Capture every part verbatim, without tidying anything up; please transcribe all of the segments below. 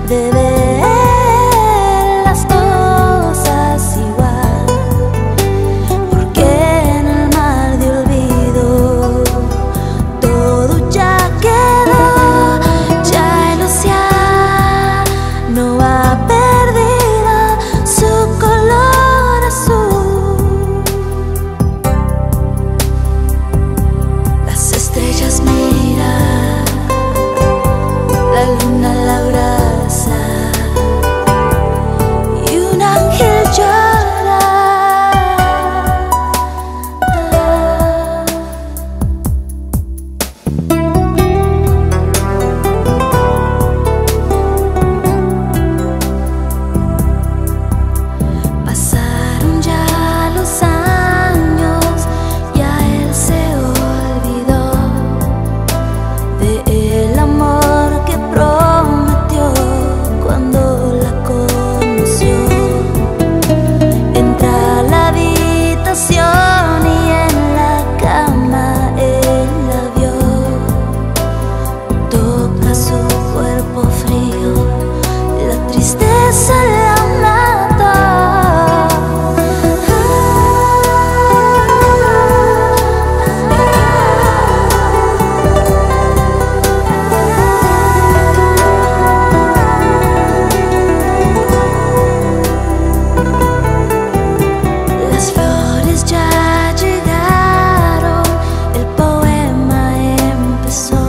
de ver las cosas igual, porque en el mar de olvido todo ya quedó, ya el océano ha perdido su color azul. Las estrellas miran, la luna la abraza y un ángel llora. Pasaron ya los años, ya él se olvidó del amor que prometió cuando la conoció. Entra a la habitación y en la cama él la vio. Toca su cuerpo frío, la tristeza la mató. Las flores ya llegaron, el poema empezó.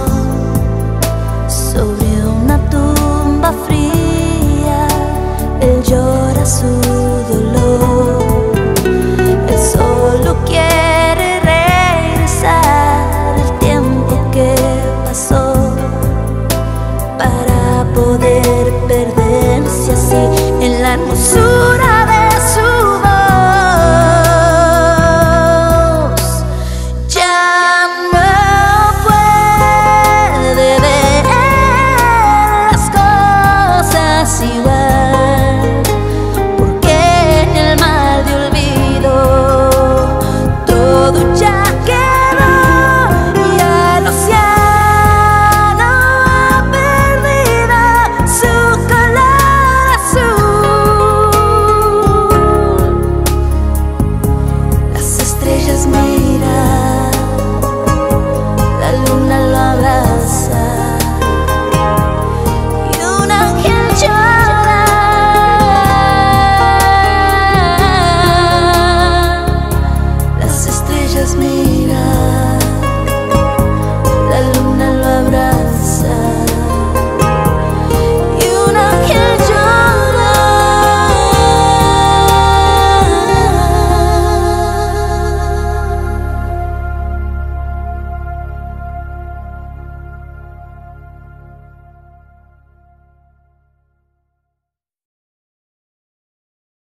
Sobre una tumba fría, él llora su